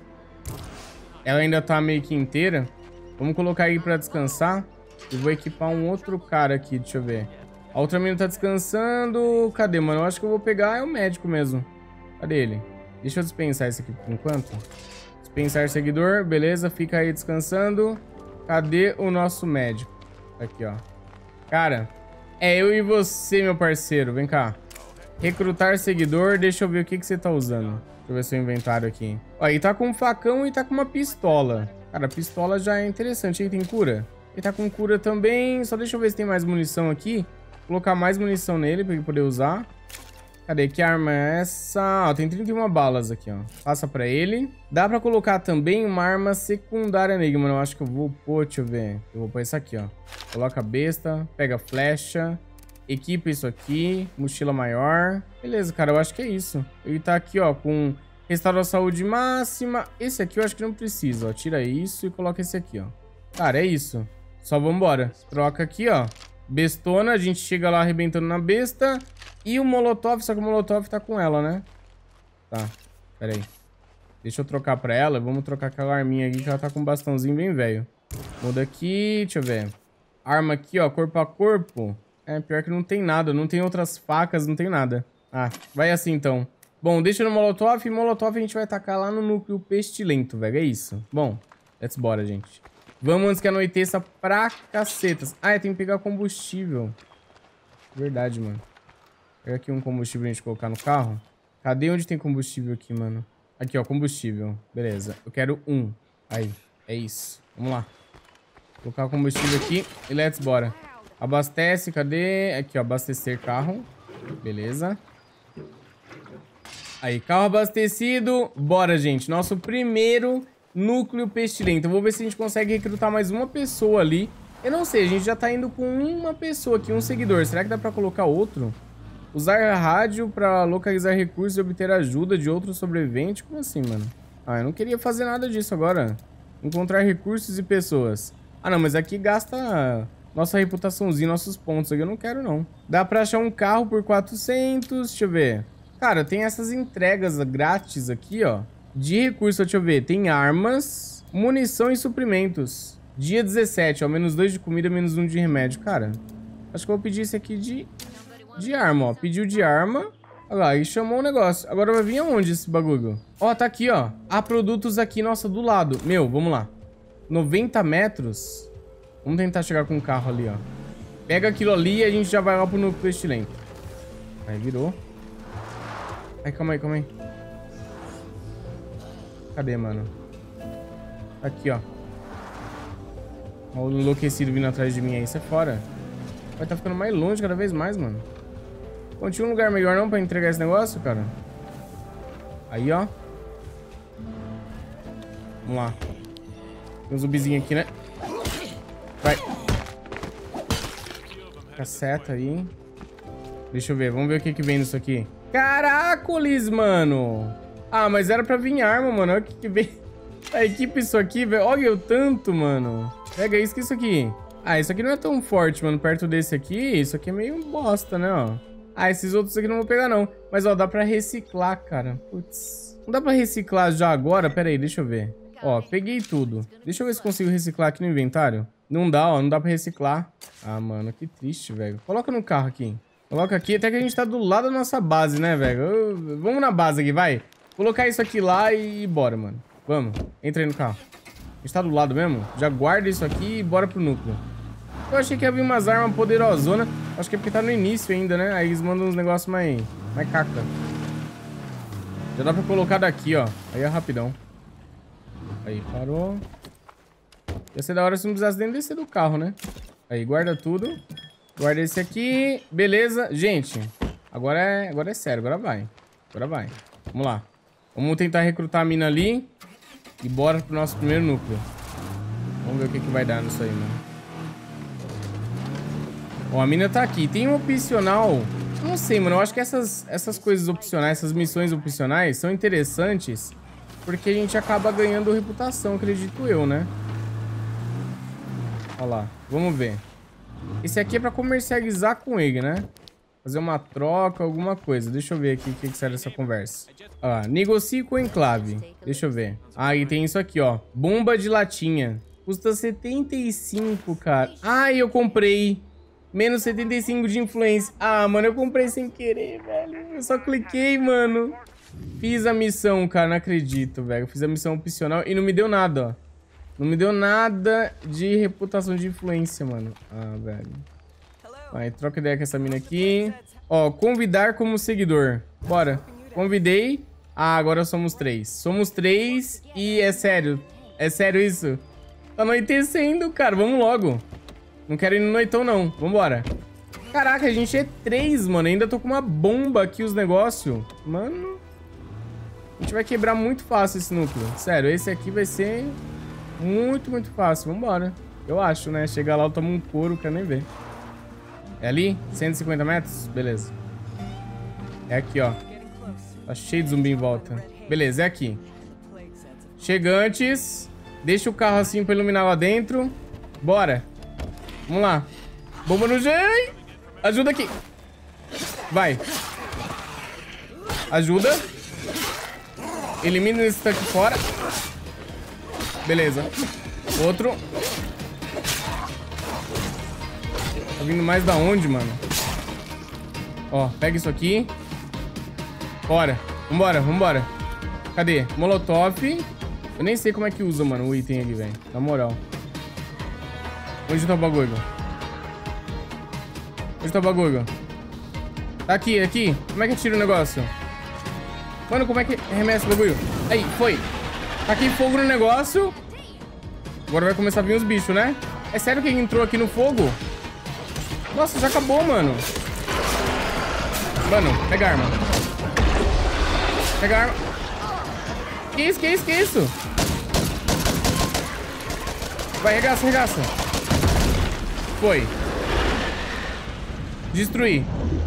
[SPEAKER 1] Ela ainda tá meio que inteira. Vamos colocar aí pra descansar. E vou equipar um outro cara aqui, deixa eu ver. A outra menina tá descansando. Cadê, mano? Eu acho que eu vou pegar é o médico mesmo. Cadê ele? Deixa eu dispensar esse aqui por enquanto. Dispensar seguidor. Beleza, fica aí descansando. Cadê o nosso médico? Aqui, ó. Cara, é eu e você, meu parceiro. Vem cá. Recrutar seguidor. Deixa eu ver o que, que você tá usando. Deixa eu ver seu inventário aqui. Ó, ele tá com um facão e tá com uma pistola. Cara, a pistola já é interessante. Ele tem cura? Ele tá com cura também. Só deixa eu ver se tem mais munição aqui. Colocar mais munição nele pra ele poder usar. Cadê? Que arma é essa? Ó, tem trinta e uma balas aqui, ó. Passa pra ele. Dá pra colocar também uma arma secundária nele, mano. Eu acho que eu vou pôr, deixa eu ver. Eu vou pôr isso aqui, ó. Coloca a besta, pega a flecha, equipa isso aqui, mochila maior. Beleza, cara, eu acho que é isso. Ele tá aqui, ó, com restauro a saúde máxima. Esse aqui eu acho que não precisa, ó. Tira isso e coloca esse aqui, ó. Cara, é isso. Só vambora. Troca aqui, ó. Bestona, a gente chega lá arrebentando na besta. E o molotov, só que o molotov tá com ela, né? Tá, pera aí. Deixa eu trocar pra ela. Vamos trocar aquela arminha aqui que ela tá com um bastãozinho bem velho. Muda aqui, deixa eu ver. Arma aqui, ó, corpo a corpo. É, pior que não tem nada, não tem outras facas, não tem nada. Ah, vai assim então. Bom, deixa no molotov e molotov a gente vai tacar lá no núcleo pestilento, velho, é isso. Bom, let's bora, gente. Vamos antes que anoiteça pra cacetas. Ah, é, tem que pegar combustível. Verdade, mano. Pega aqui um combustível pra gente colocar no carro. Cadê onde tem combustível aqui, mano? Aqui, ó, combustível. Beleza. Eu quero um. Aí, é isso. Vamos lá. Vou colocar o combustível aqui e let's bora. Abastece, cadê? Aqui, ó, abastecer carro. Beleza. Aí, carro abastecido. Bora, gente. Nosso primeiro núcleo pestilento. Eu vou ver se a gente consegue recrutar mais uma pessoa ali. Eu não sei, a gente já tá indo com uma pessoa aqui, um seguidor. Será que dá pra colocar outro? Usar rádio pra localizar recursos e obter ajuda de outro sobrevivente? Como assim, mano? Ah, eu não queria fazer nada disso agora. Encontrar recursos e pessoas. Ah, não, mas aqui gasta nossa reputaçãozinha, nossos pontos aqui. Eu não quero, não. Dá pra achar um carro por quatrocentos. Deixa eu ver. Cara, tem essas entregas grátis aqui, ó. De recurso, deixa eu ver. Tem armas, munição e suprimentos. Dia dezessete, ó. Menos dois de comida, menos um de remédio. Cara, acho que eu vou pedir esse aqui de, de arma, ó. Pediu de arma. Olha lá, e chamou o negócio. Agora vai vir aonde esse bagulho? Ó, tá aqui, ó. Há produtos aqui, nossa, do lado. Meu, vamos lá. noventa metros. Vamos tentar chegar com o carro ali, ó. Pega aquilo ali e a gente já vai lá pro núcleo pestilento. Aí, virou. Ai, calma aí, calma aí. Cadê, mano? Tá aqui, ó. Ó o enlouquecido vindo atrás de mim aí. Sai fora. Vai tá ficando mais longe cada vez mais, mano. Não tinha um lugar melhor não pra entregar esse negócio, cara? Aí, ó. Vamos lá. Tem um zumbizinho aqui, né? Vai. Caceta aí. Deixa eu ver. Vamos ver o que que vem nisso aqui. Caracoles, mano. Ah, mas era pra vir arma, mano. Olha o que que vem. A equipe isso aqui, velho. Olha o tanto, mano. Pega isso que isso aqui. Ah, isso aqui não é tão forte, mano. Perto desse aqui, isso aqui é meio bosta, né, ó. Ah, esses outros aqui não vou pegar, não. Mas, ó, dá pra reciclar, cara. Putz. Não dá pra reciclar já agora? Pera aí, deixa eu ver. Ó, peguei tudo. Deixa eu ver se consigo reciclar aqui no inventário. Não dá, ó. Não dá pra reciclar. Ah, mano, que triste, velho. Coloca no carro aqui. Coloca aqui. Até que a gente tá do lado da nossa base, né, velho? Vamos na base aqui, vai. Colocar isso aqui lá e bora, mano. Vamos. Entra aí no carro. A gente tá do lado mesmo? Já guarda isso aqui e bora pro núcleo. Eu achei que ia vir umas armas poderosona. Acho que é porque tá no início ainda, né? Aí eles mandam uns negócios mais, mais caca. Já dá pra colocar daqui, ó. Aí é rapidão. Aí, parou. Ia ser da hora se não precisasse nem descer do carro, né? Aí, guarda tudo. Guarda esse aqui. Beleza. Gente, agora é, agora é sério. Agora vai. Agora vai. Vamos lá. Vamos tentar recrutar a mina ali. E bora pro nosso primeiro núcleo. Vamos ver o que que vai dar nisso aí, mano. Ó, a mina tá aqui. Tem um opcional Não sei, mano. Eu acho que essas, essas coisas opcionais, essas missões opcionais são interessantes porque a gente acaba ganhando reputação, acredito eu, né? Olha lá. Vamos ver. Esse aqui é pra comercializar com ele, né? Fazer uma troca, alguma coisa. Deixa eu ver aqui o que, que sai dessa conversa. Ah, negocie com o enclave. Deixa eu ver. Ah, e tem isso aqui, ó. Bomba de latinha. Custa setenta e cinco, cara. Ah, eu comprei. Menos setenta e cinco de influência. Ah, mano, eu comprei sem querer, velho. Eu só cliquei, mano. Fiz a missão, cara. Não acredito, velho. Eu fiz a missão opcional e não me deu nada, ó. Não me deu nada de reputação de influência, mano. Ah, velho. Vai, troca ideia com essa mina aqui. Ó, convidar como seguidor. Bora. Convidei. Ah, agora somos três. Somos três e é sério. É sério isso? Tá anoitecendo, cara. Vamos logo. Não quero ir no noitão, não. Vambora. Caraca, a gente é três, mano. Ainda tô com uma bomba aqui, os negócios. Mano. A gente vai quebrar muito fácil esse núcleo. Sério, esse aqui vai ser muito, muito fácil. Vambora. Eu acho, né? Chegar lá, eu tomo um couro, quero nem ver. É ali? cento e cinquenta metros? Beleza. É aqui, ó. Tá cheio de zumbi em volta. Beleza, é aqui. Chega antes. Deixa o carro assim pra iluminar lá dentro. Bora. Vamos lá. Bomba no jeito. Ajuda aqui. Vai. Ajuda. Elimina esse tanque fora. Beleza. Outro. Tá vindo mais da onde, mano? Ó, pega isso aqui. Bora. Vambora, vambora. Cadê? Molotov. Eu nem sei como é que usa, mano, o item ali, velho. Na moral. Onde tá o bagulho? Onde tá o bagulho? Tá aqui, aqui. Como é que tira o negócio? Mano, como é que arremessa o bagulho? Aí, foi. Tá aqui fogo no negócio. Agora vai começar a vir os bichos, né? É sério que ele entrou aqui no fogo? Nossa, já acabou, mano. Mano, pega a arma. Pega a arma. Que isso, que isso, que isso? Vai, regaça, regaça. Foi. Destruir.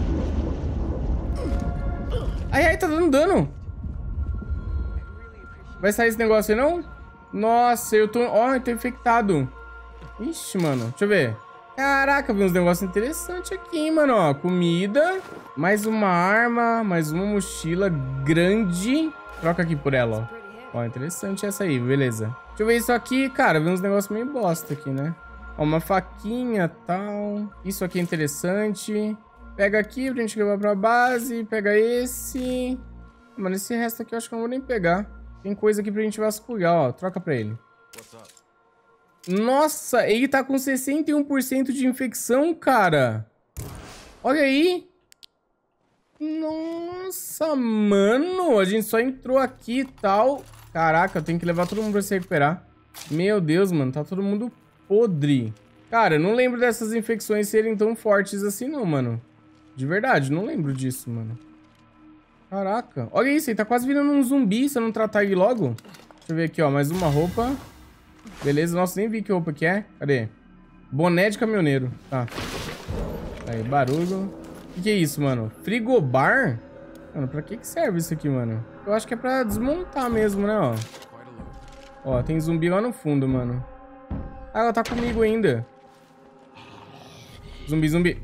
[SPEAKER 1] Ai, ai, tá dando dano. Vai sair esse negócio aí, não? Nossa, eu tô... Ó, eu tô infectado. Ixi, mano. Deixa eu ver. Caraca, vi uns negócios interessantes aqui, hein, mano. Ó, comida. Mais uma arma. Mais uma mochila grande. Troca aqui por ela, ó. Ó, interessante essa aí, beleza. Deixa eu ver isso aqui. Cara, vi uns negócios meio bosta aqui, né? Ó, uma faquinha e tal. Isso aqui é interessante. Pega aqui pra gente levar pra base. Pega esse. Mano, esse resto aqui eu acho que eu não vou nem pegar. Tem coisa aqui pra gente vasculhar, ó. Troca pra ele. Nossa, ele tá com sessenta e um por cento de infecção, cara. Olha aí. Nossa, mano. A gente só entrou aqui e tal. Caraca, eu tenho que levar todo mundo pra se recuperar. Meu Deus, mano. Tá todo mundo podre. Cara, eu não lembro dessas infecções serem tão fortes assim, não, mano. De verdade, não lembro disso, mano. Caraca. Olha isso, ele tá quase virando um zumbi se eu não tratar ele logo. Deixa eu ver aqui, ó. Mais uma roupa. Beleza, nossa, nem vi que roupa que é. Cadê? Boné de caminhoneiro. Tá. Aí, barulho. O que, que é isso, mano? Frigobar? Mano, pra que que serve isso aqui, mano? Eu acho que é pra desmontar mesmo, né, ó. Ó, tem zumbi lá no fundo, mano. Ah, ela tá comigo ainda. Zumbi, zumbi.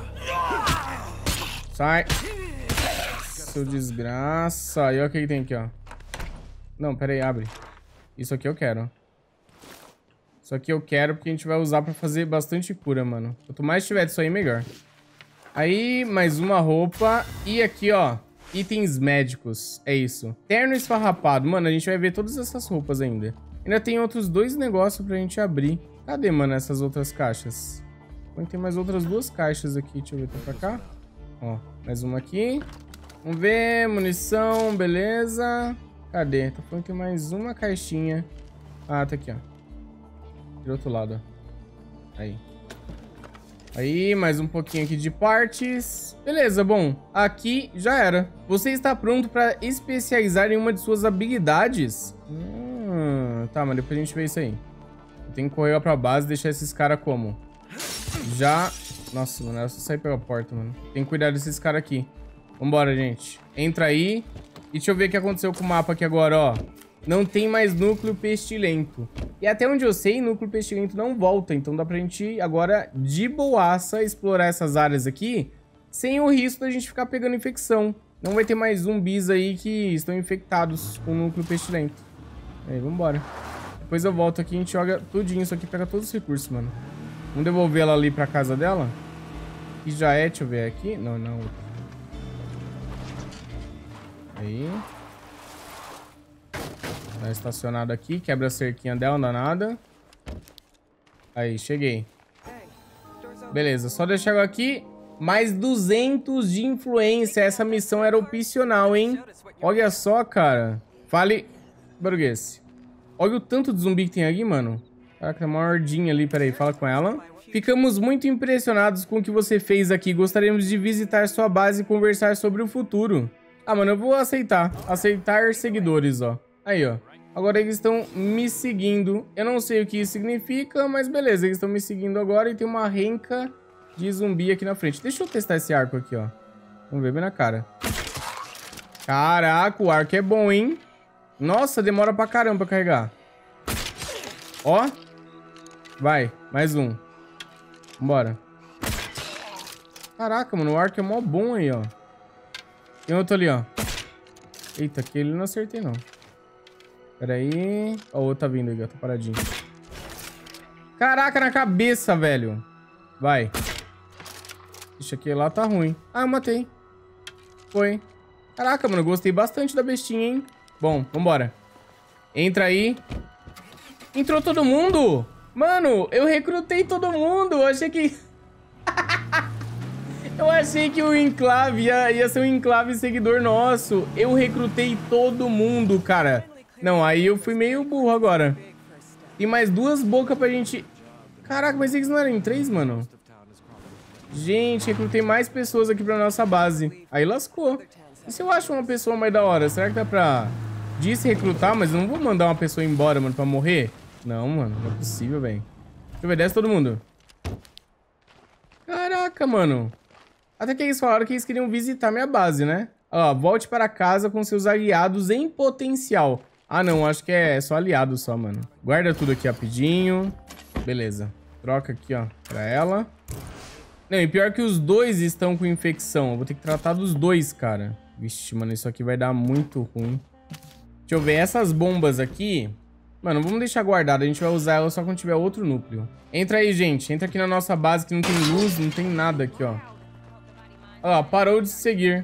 [SPEAKER 1] Sai. Seu desgraça. E olha o que tem aqui, ó. Não, pera aí, abre. Isso aqui eu quero. Isso aqui eu quero porque a gente vai usar pra fazer bastante cura, mano. Quanto mais tiver disso aí, melhor. Aí, mais uma roupa. E aqui, ó, itens médicos. É isso. Terno esfarrapado. Mano, a gente vai ver todas essas roupas ainda. Ainda tem outros dois negócios pra gente abrir. Cadê, mano, essas outras caixas? Tem mais outras duas caixas aqui. Deixa eu ver, tá pra cá? Ó, mais uma aqui. Vamos ver, munição, beleza. Cadê? Tá falando que tem mais uma caixinha. Ah, tá aqui, ó. Do outro lado, ó. Aí. Aí, mais um pouquinho aqui de partes. Beleza, bom. Aqui já era. Você está pronto para especializar em uma de suas habilidades? Hum, tá, mas depois a gente vê isso aí. Eu tenho que correr lá pra base e deixar esses caras como? Já Nossa, mano, era só sair pela porta, mano. Tem que cuidar desses caras aqui. Vambora, gente. Entra aí. E deixa eu ver o que aconteceu com o mapa aqui agora, ó. Não tem mais núcleo pestilento. E até onde eu sei, núcleo pestilento não volta. Então dá pra gente agora, de boaça, explorar essas áreas aqui, sem o risco da gente ficar pegando infecção. Não vai ter mais zumbis aí que estão infectados com núcleo pestilento. Aí, vambora. Depois eu volto aqui e a gente joga tudinho isso aqui, pega todos os recursos, mano. Vamos devolver ela ali pra casa dela. Que já é, deixa eu ver aqui. Não, não. Aí. Tá estacionado aqui. Quebra a cerquinha dela, não dá nada. Aí, cheguei. Beleza, só deixar eu aqui. Mais duzentos de influência. Essa missão era opcional, hein? Olha só, cara. Fale... Burguês. Olha o tanto de zumbi que tem aqui, mano. Caraca, tem uma hordinha ali. Pera aí, fala com ela. Ficamos muito impressionados com o que você fez aqui. Gostaríamos de visitar sua base e conversar sobre o futuro. Ah, mano, eu vou aceitar. Aceitar seguidores, ó. Aí, ó. Agora eles estão me seguindo. Eu não sei o que isso significa, mas beleza. Eles estão me seguindo agora e tem uma renca de zumbi aqui na frente. Deixa eu testar esse arco aqui, ó. Vamos ver bem na cara. Caraca, o arco é bom, hein? Nossa, demora pra caramba pra carregar. Ó. Vai, mais um. Vambora. Caraca, mano, o arco é mó bom aí, ó. Tem outro ali, ó. Eita, aquele não acertei, não. Pera aí. Ó, o outro tá vindo aí, ó. Tá paradinho. Caraca, na cabeça, velho. Vai. Ixi, aquele lá tá ruim. Ah, eu matei. Foi. Caraca, mano, eu gostei bastante da bestinha, hein? Bom, vambora. Entra aí. Entrou todo mundo? Mano, eu recrutei todo mundo. Eu achei que... eu achei que o enclave ia, ia ser um enclave seguidor nosso. Eu recrutei todo mundo, cara. Não, aí eu fui meio burro agora. Tem mais duas bocas pra gente... Caraca, mas eles não eram em três, mano? Gente, recrutei mais pessoas aqui pra nossa base. Aí lascou. E se eu acho uma pessoa mais da hora? Será que dá pra desrecrutar? Mas eu não vou mandar uma pessoa embora, mano, pra morrer? Não, mano, não é possível, velho. Deixa eu ver, desce todo mundo. Caraca, mano. Até que eles falaram que eles queriam visitar minha base, né? Ó, volte para casa com seus aliados em potencial. Ah, não, acho que é só aliado só, mano. Guarda tudo aqui rapidinho. Beleza. Troca aqui, ó, pra ela. Não, e pior que os dois estão com infecção. Eu vou ter que tratar dos dois, cara. Vixe, mano, isso aqui vai dar muito ruim. Deixa eu ver, essas bombas aqui... Mano, vamos deixar guardado. A gente vai usar ela só quando tiver outro núcleo. Entra aí, gente. Entra aqui na nossa base que não tem luz, não tem nada aqui, ó. Olha lá, parou de seguir.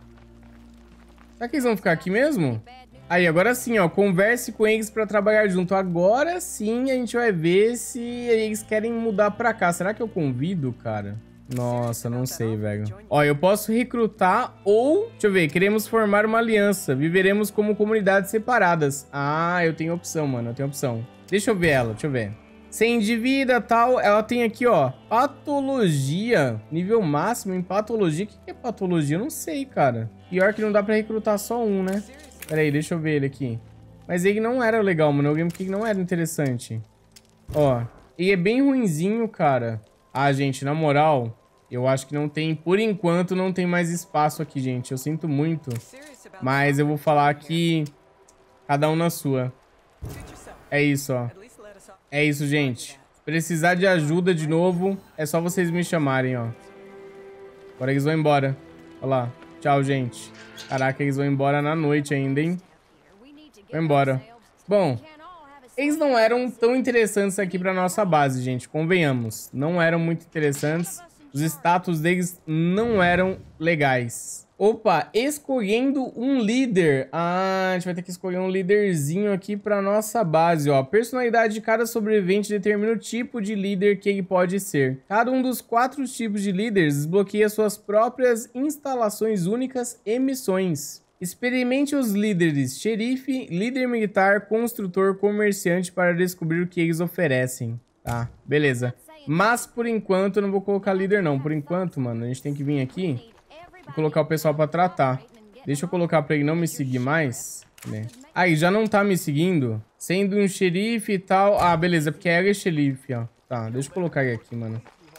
[SPEAKER 1] Será que eles vão ficar aqui mesmo? Aí, agora sim, ó. Converse com eles pra trabalhar junto. Agora sim a gente vai ver se eles querem mudar pra cá. Será que eu convido, cara? Nossa, não sei, velho. Ó, eu posso recrutar ou... Deixa eu ver. Queremos formar uma aliança. Viveremos como comunidades separadas. Ah, eu tenho opção, mano. Eu tenho opção. Deixa eu ver ela. Deixa eu ver. Sem dívida, tal. Ela tem aqui, ó. Patologia. Nível máximo em patologia. O que é patologia? Eu não sei, cara. Pior que não dá pra recrutar só um, né? Pera aí, deixa eu ver ele aqui. Mas ele não era legal, mano. O gameplay não era interessante. Ó. Ele é bem ruinzinho, cara. Ah, gente, na moral... Eu acho que não tem, por enquanto, não tem mais espaço aqui, gente. Eu sinto muito. Mas eu vou falar que cada um na sua. É isso, ó. É isso, gente. Se precisar de ajuda de novo, é só vocês me chamarem, ó. Agora eles vão embora. Olha lá. Tchau, gente. Caraca, eles vão embora na noite ainda, hein? Vão embora. Bom, eles não eram tão interessantes aqui pra nossa base, gente. Convenhamos. Não eram muito interessantes. Os status deles não eram legais. Opa, escolhendo um líder. Ah, a gente vai ter que escolher um líderzinho aqui para nossa base, ó. A personalidade de cada sobrevivente determina o tipo de líder que ele pode ser. Cada um dos quatro tipos de líderes desbloqueia suas próprias instalações únicas e missões. Experimente os líderes xerife, líder militar, construtor, comerciante para descobrir o que eles oferecem. Tá, beleza. Mas, por enquanto, eu não vou colocar líder, não. Por enquanto, mano, a gente tem que vir aqui e colocar o pessoal pra tratar. Deixa eu colocar pra ele não me seguir mais. Né? Aí, já não tá me seguindo. Sendo um xerife e tal. Ah, beleza, porque ela é xerife, ó. Tá, deixa eu colocar ele aqui, mano.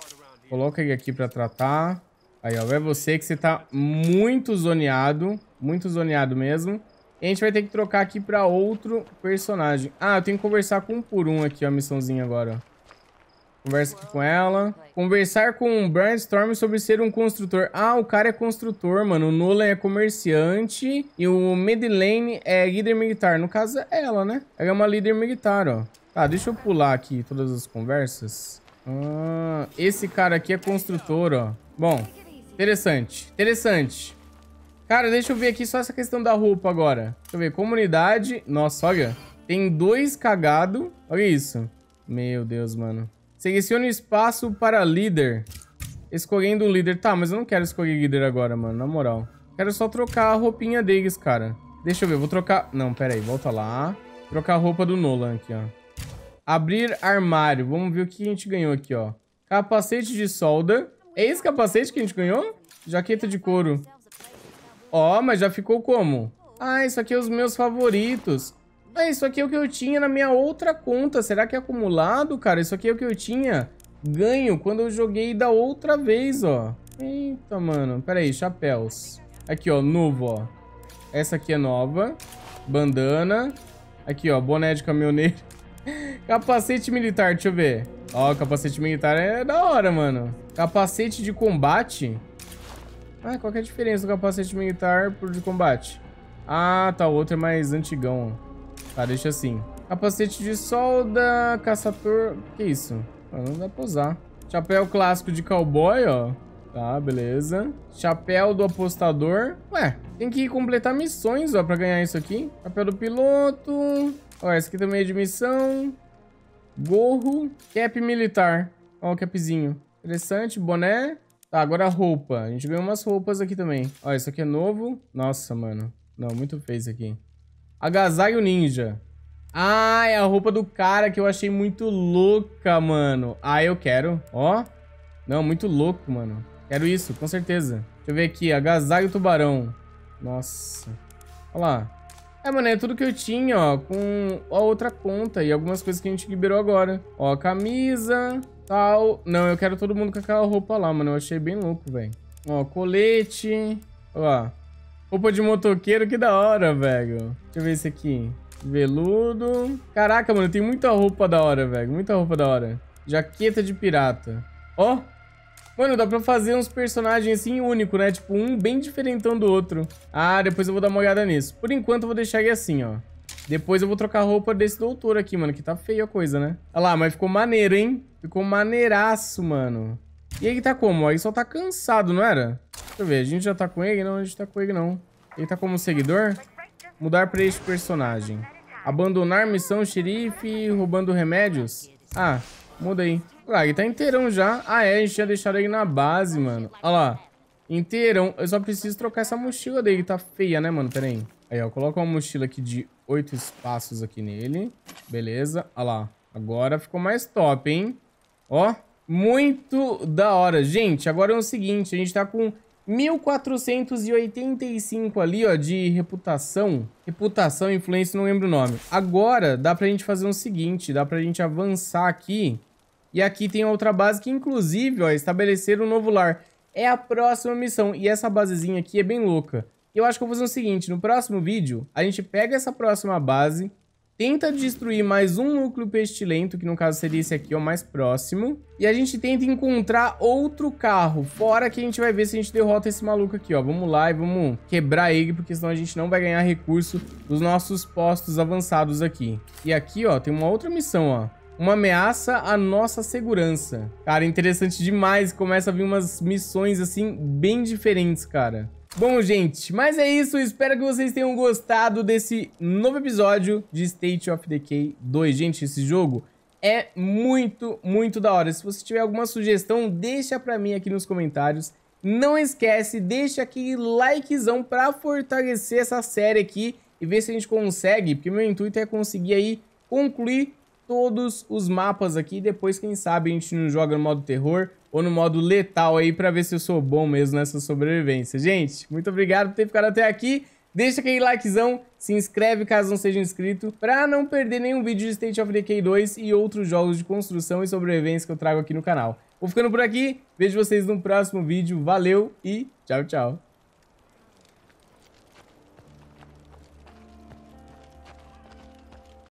[SPEAKER 1] Coloca ele aqui pra tratar. Aí, ó. É você que você tá muito zoneado. Muito zoneado mesmo. E a gente vai ter que trocar aqui pra outro personagem. Ah, eu tenho que conversar com um por um aqui, ó, a missãozinha agora, ó. Conversa aqui com ela. Conversar com o Brainstorm sobre ser um construtor. Ah, o cara é construtor, mano. O Nolan é comerciante. E o Madeleine é líder militar. No caso, é ela, né? Ela é uma líder militar, ó. Tá, deixa eu pular aqui todas as conversas. Ah, esse cara aqui é construtor, ó. Bom, interessante. Interessante. Cara, deixa eu ver aqui só essa questão da roupa agora. Deixa eu ver. Comunidade. Nossa, olha. Tem dois cagados. Olha isso. Meu Deus, mano. Selecione espaço para líder. Escolhendo um líder. Tá, mas eu não quero escolher líder agora, mano. Na moral. Quero só trocar a roupinha deles, cara. Deixa eu ver. Vou trocar... Não, pera aí. Volta lá. Trocar a roupa do Nolan aqui, ó. Abrir armário. Vamos ver o que a gente ganhou aqui, ó. Capacete de solda. É esse capacete que a gente ganhou? Jaqueta de couro. Ó, mas já ficou como? Ah, isso aqui é os meus favoritos. Ah, isso aqui é o que eu tinha na minha outra conta. Será que é acumulado, cara? Isso aqui é o que eu tinha ganho quando eu joguei da outra vez, ó. Eita, mano. Pera aí, chapéus. Aqui, ó, novo, ó. Essa aqui é nova. Bandana. Aqui, ó, boné de caminhoneiro. Capacete militar, deixa eu ver. Ó, capacete militar é da hora, mano. Capacete de combate. Ah, qual que é a diferença do capacete militar pro de combate? Ah, tá, o outro é mais antigão, ó. Tá, deixa assim. Capacete de solda, caçador... Que isso? Ah, não dá pra usar. Chapéu clássico de cowboy, ó. Tá, beleza. Chapéu do apostador. Ué, tem que completar missões, ó, pra ganhar isso aqui. Chapéu do piloto. Ó, esse aqui também é de missão. Gorro. Cap militar. Ó, o capzinho. Interessante, boné. Tá, agora a roupa. A gente ganhou umas roupas aqui também. Ó, isso aqui é novo. Nossa, mano. Não, muito feio isso aqui. Agasalho ninja. Ah, é a roupa do cara que eu achei muito louca, mano. Ah, eu quero. Ó. Não, muito louco, mano. Quero isso, com certeza. Deixa eu ver aqui. Agasalho tubarão. Nossa. Olha lá. É, mano, é tudo que eu tinha, ó. Com a outra conta e algumas coisas que a gente liberou agora. Ó, camisa, tal. Não, eu quero todo mundo com aquela roupa lá, mano. Eu achei bem louco, velho. Ó, colete. Ó. Roupa de motoqueiro, que da hora, velho. Deixa eu ver esse aqui. Veludo. Caraca, mano, tem muita roupa da hora, velho. Muita roupa da hora. Jaqueta de pirata. Ó. Mano, dá pra fazer uns personagens assim únicos, né? Tipo, um bem diferentão do outro. Ah, depois eu vou dar uma olhada nisso. Por enquanto eu vou deixar ele assim, ó. Depois eu vou trocar a roupa desse doutor aqui, mano. Que tá feia a coisa, né? Olha lá, mas ficou maneiro, hein? Ficou maneiraço, mano. E ele tá como? Ó, ele só tá cansado, não era? Deixa eu ver, a gente já tá com ele? Não, a gente tá com ele, não. Ele tá como seguidor? Mudar pra este personagem. Abandonar missão xerife, roubando remédios? Ah, muda aí. Ah, ele tá inteirão já. Ah, é, a gente tinha deixado ele na base, mano. Olha lá. Inteirão. Eu só preciso trocar essa mochila dele. Tá feia, né, mano? Pera aí. Aí, ó. Coloca uma mochila aqui de oito espaços aqui nele. Beleza. Olha lá. Agora ficou mais top, hein? Ó. Muito da hora. Gente, agora é o seguinte. A gente tá com mil quatrocentos e oitenta e cinco ali, ó, de reputação. Reputação, influência, não lembro o nome. Agora dá pra gente fazer o seguinte. Dá pra gente avançar aqui. E aqui tem outra base que, inclusive, ó, estabelecer um novo lar. É a próxima missão. E essa basezinha aqui é bem louca. Eu acho que eu vou fazer o seguinte. No próximo vídeo, a gente pega essa próxima base, tenta destruir mais um núcleo pestilento, que no caso seria esse aqui, ó, mais próximo. E a gente tenta encontrar outro carro. Fora que a gente vai ver se a gente derrota esse maluco aqui, ó. Vamos lá e vamos quebrar ele, porque senão a gente não vai ganhar recurso dos nossos postos avançados aqui. E aqui, ó, tem uma outra missão, ó. Uma ameaça à nossa segurança. Cara, interessante demais. Começa a vir umas missões, assim, bem diferentes, cara. Bom, gente, mas é isso. Espero que vocês tenham gostado desse novo episódio de State of Decay dois. Gente, esse jogo é muito, muito da hora. Se você tiver alguma sugestão, deixa pra mim aqui nos comentários. Não esquece, deixa aquele likezão pra fortalecer essa série aqui e ver se a gente consegue, porque meu intuito é conseguir aí concluir todos os mapas aqui. Depois, quem sabe, a gente não joga no modo terror ou no modo letal aí pra ver se eu sou bom mesmo nessa sobrevivência. Gente, muito obrigado por ter ficado até aqui. Deixa aquele likezão, se inscreve caso não seja inscrito, pra não perder nenhum vídeo de State of Decay dois e outros jogos de construção e sobrevivência que eu trago aqui no canal. Vou ficando por aqui, vejo vocês no próximo vídeo, valeu e tchau, tchau.